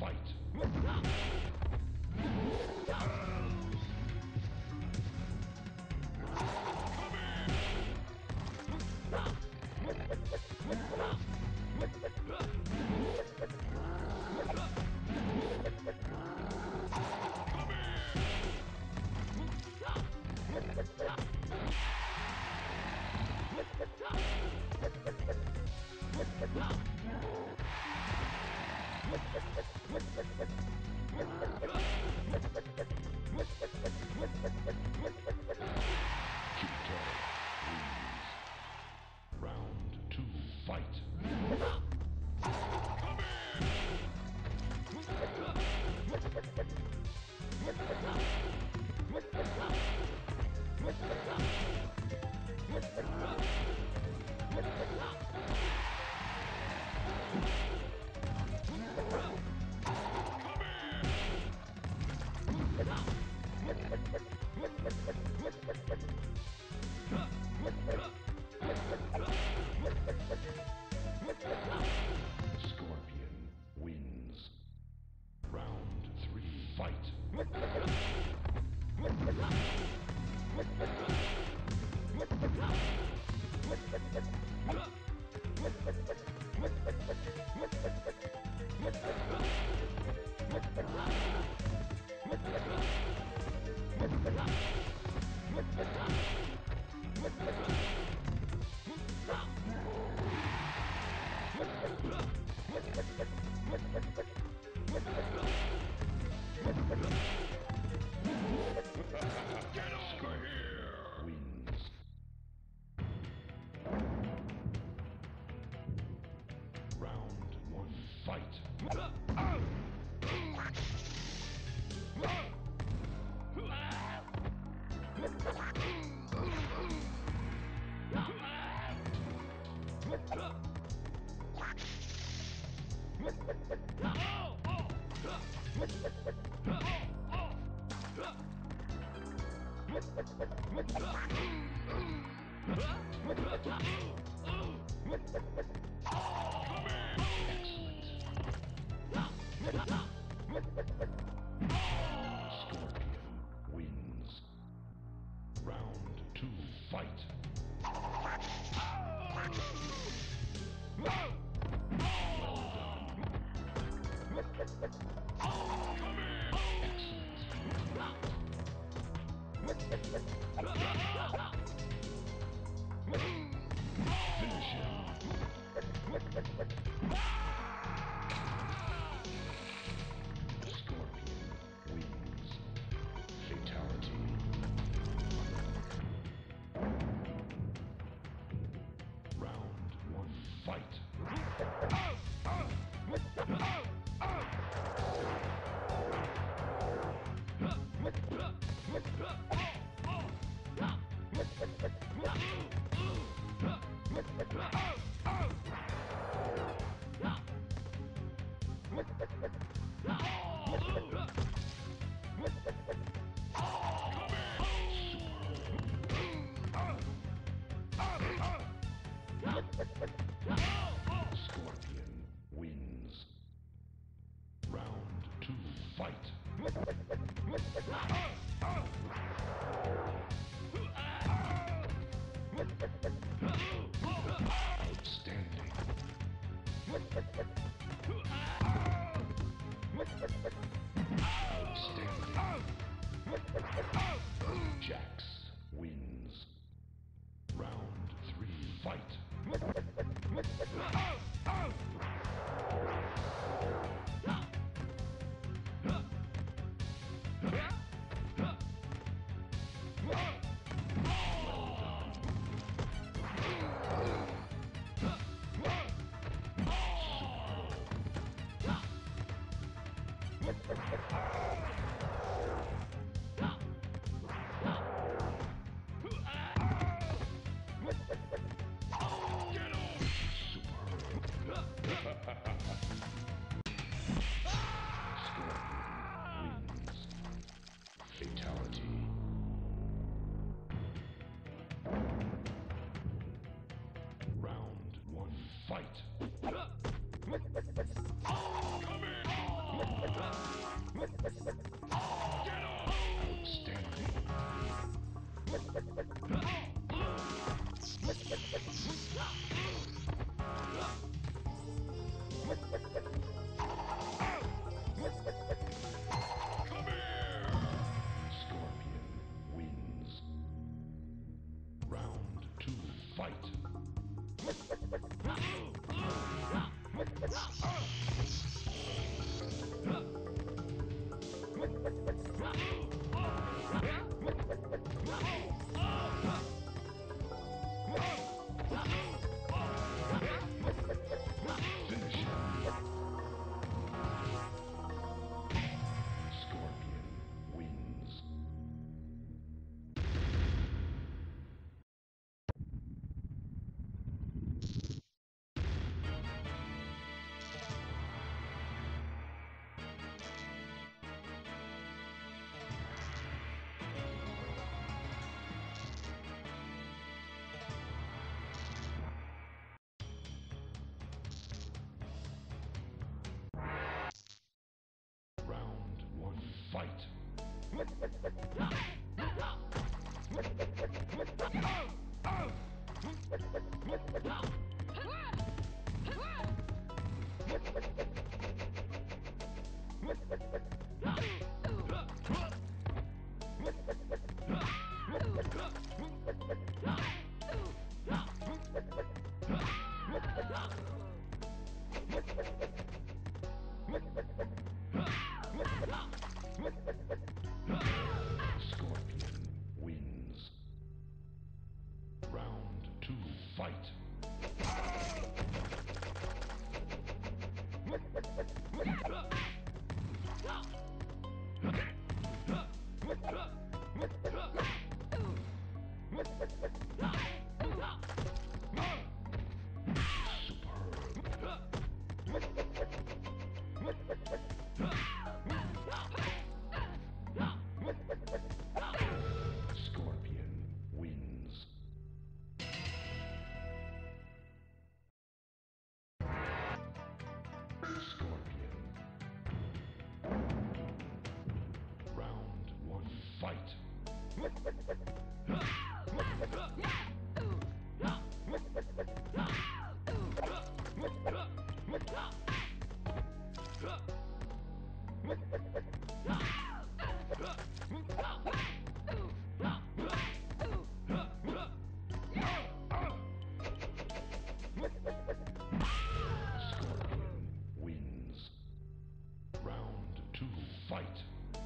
fight. Round 2, fight. Scorpion wins. Round 3, fight. Get over here! Wins. Round 1, fight. Scorpion wins. Round 2, fight. Finish him. Scorpion wins. Fatality. Round 1, fight. Scorpion wins. Round 2, fight. Outstanding. Outstanding. Jax wins. Round 3, fight. Scorpion wins. Fatality. Round 1, fight. Come in! Outstanding. Scorpion wins. Round 2, fight. Finish him. Scorpion wins. Round 1, fight. Scorpion wins. Round 2, fight. Scorpion wins. Scorpion. Round 1, fight. Scorpion wins. Round 2, fight.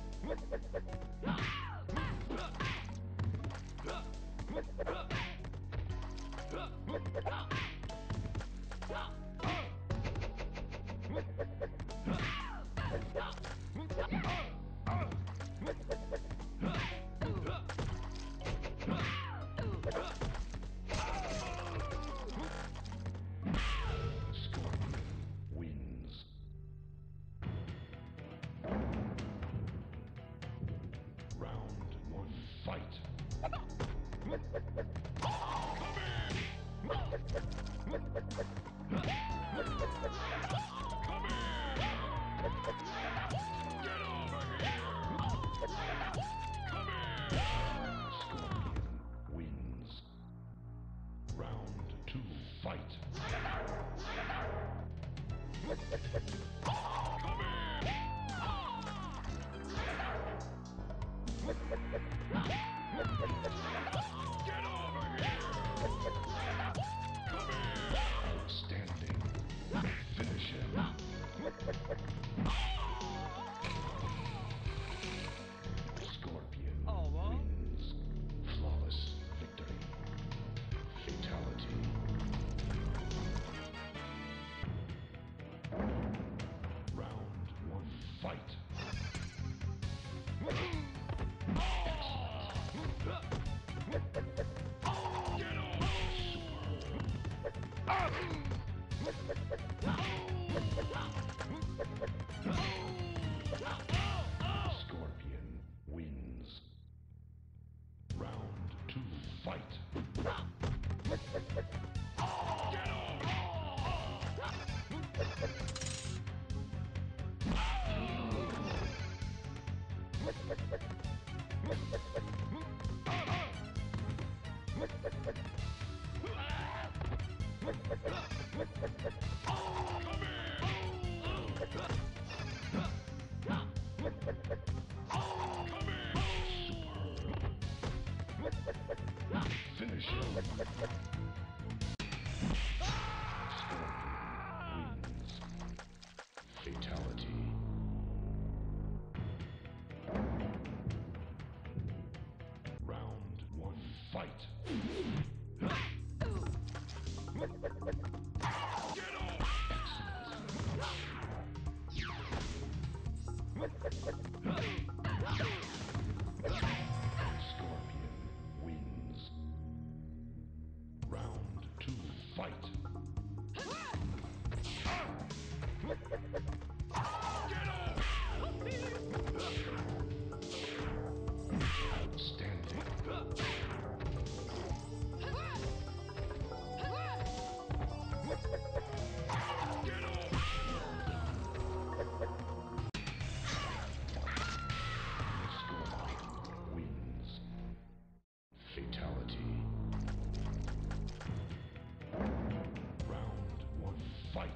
Scorpion wins. Round 1, fight. Scorpion wins. Round 2, fight. Outstanding. Finish him. Scorpion wins. Flawless victory. Fatality. Round 1, fight. Scorpion wins. Round 2, fight. Finish him. Fatality. Round one, fight. Scorpion wins. Round two, fight. Outstanding. Scorpion wins. Fatality. Round one, fight.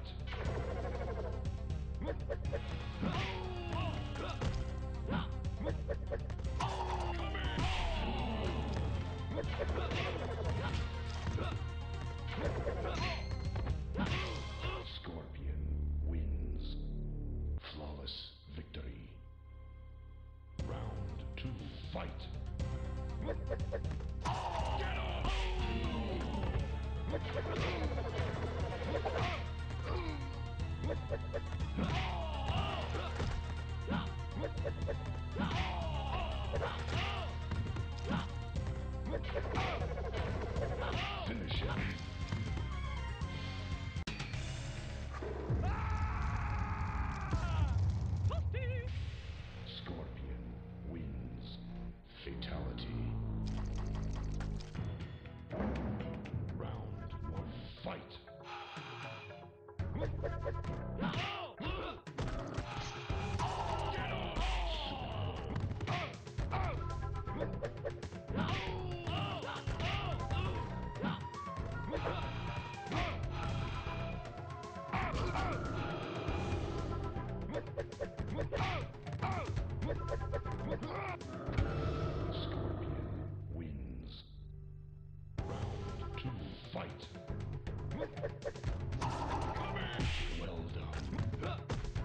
Scorpion wins. Flawless victory. Round two, fight. Finish him. Scorpion wins. Fatality. Round one, fight. Scorpion wins. Round two, fight. Well done. Well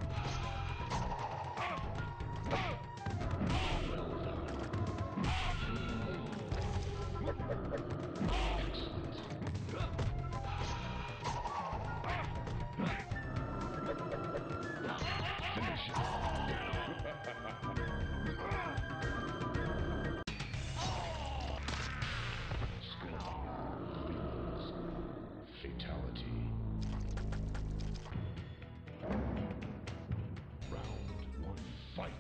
done. Excellent. Finish it. Scorpion wins. Fatality. Round one, fight.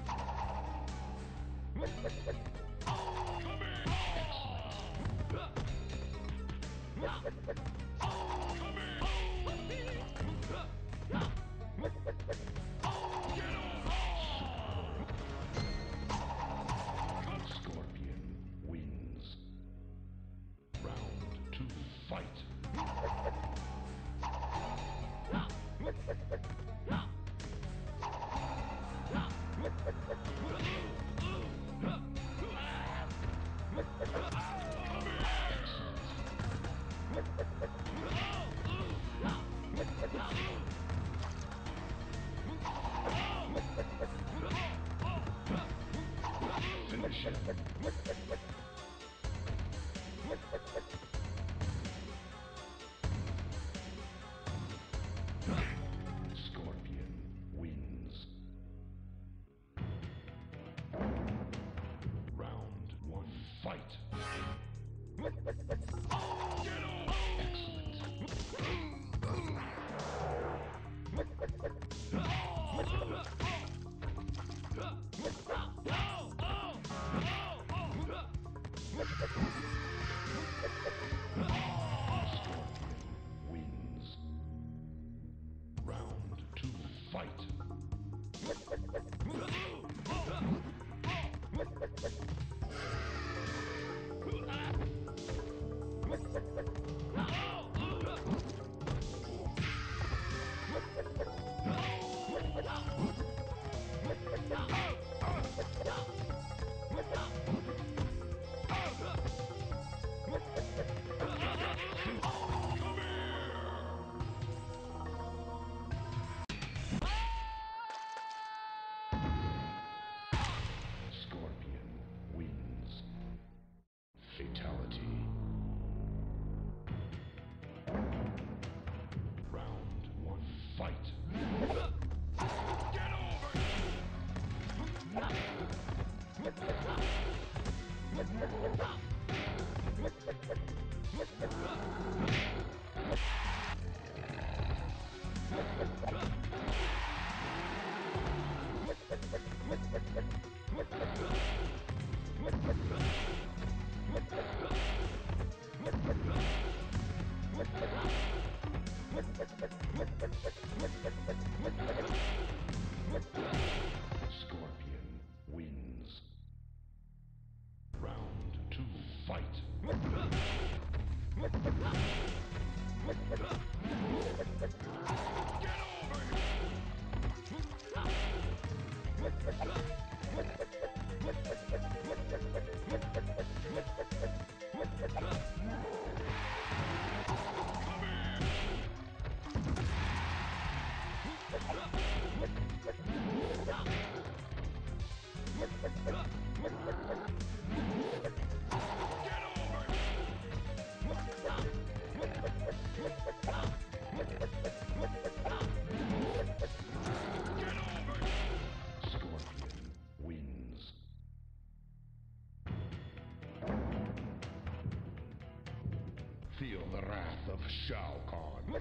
Scorpion wins. Round two, fight. Finish it. Scorpion wins. Round one, fight. Scorpion wins. Round two, fight. Scorpion wins. Round 2, fight. Scorpion wins. Feel the wrath of Shao Kahn.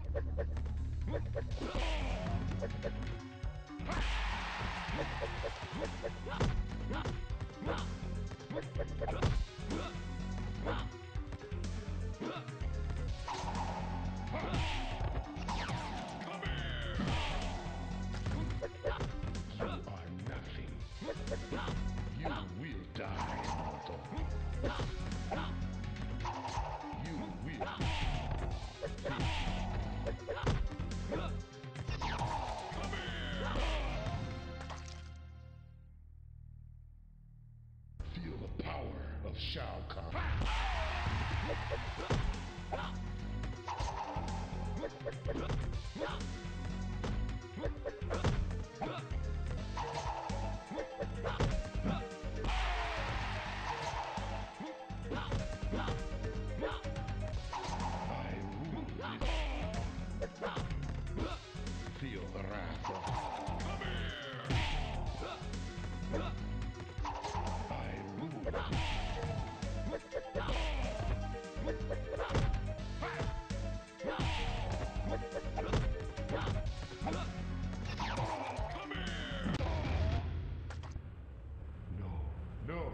You are nothing. You will die, mortal. You will. Feel the power of Shao Kahn. I rule it. Feel the wrath of. I rule it. No, no.